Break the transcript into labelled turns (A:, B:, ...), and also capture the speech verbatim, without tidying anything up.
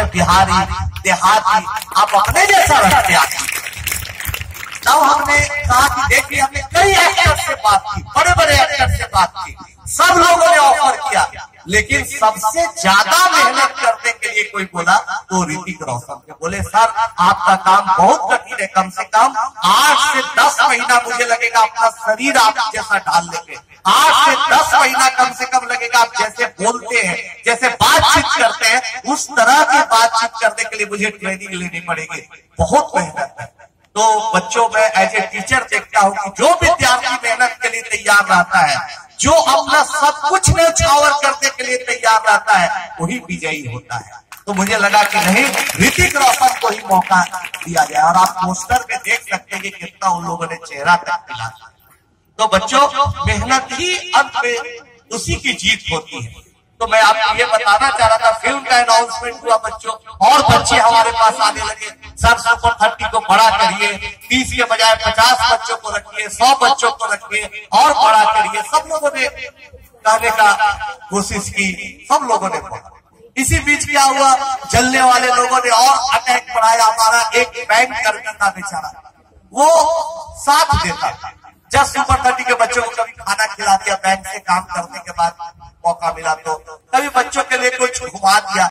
A: बिहारी देहाती, आप अपने जैसा रखते आते। तब हमने कहा कि देखिए, हमने कई एक्टर से बात की, बड़े बड़े एक्टर से बात की, सब लोगों ने ऑफर किया, लेकिन सबसे ज्यादा मेहनत करने के लिए कोई बोला तो ऋतिक रोशन के। बोले सर आपका काम बहुत कठिन है, कम से कम आठ से दस महीना मुझे लगेगा अपना शरीर आप जैसा ढाल लेंगे, आठ से दस महीना कम से कम लगेगा, आप जैसे बोलते हैं, जैसे बातचीत करते हैं, उस तरह की बातचीत करने के लिए मुझे ट्रेनिंग लेनी पड़ेगी, बहुत मेहनत है। तो बच्चों में एज ए टीचर देखता हूँ कि जो विद्यार्थी मेहनत के लिए तैयार रहता है, जो अपना सब कुछ न्यौछावर करने के लिए तैयार रहता है, वही विजयी होता है। तो मुझे लगा कि नहीं, ऋतिक रोशन को ही मौका दिया जाए। और आप पोस्टर में देख सकते हैं कि कितना उन लोगों ने चेहरा तक मिला। तो बच्चों, मेहनत ही अंत में उसी की जीत होती है। तो मैं आपको ये बताना चाह रहा था, फिल्म का अनाउंसमेंट हुआ बच्चों, और बच्चे हमारे पास आने लगे, सर सुपर थर्टी को बड़ा करिए, तीस के बजाय पचास बच्चों को रखिए, सौ बच्चों को रखिए और बड़ा करिए। सब लोगों ने कहने का कोशिश की, सब लोगों ने बोला। इसी बीच क्या हुआ, जलने वाले लोगों ने और अटैक बढ़ाया। हमारा एक बैंक कर्मी था बेचारा, वो साथ देता था, जस्ट सुपर थर्टी के बच्चों को कभी खाना खिला दिया, बैंक से काम करने के बाद मौका मिला तो कभी बच्चों के लिए कुछ घुमा दिया।